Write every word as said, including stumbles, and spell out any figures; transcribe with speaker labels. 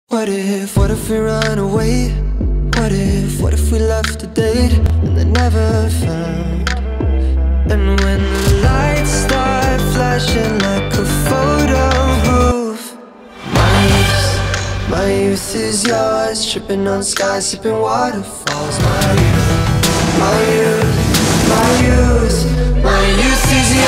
Speaker 1: What if, what if we run away? What if, what if we left a date and they never found? And when the lights start flashing like a photo booth, my youth, my youth is yours, tripping on skies, sipping waterfalls. My youth, my youth, my youth, my youth is yours.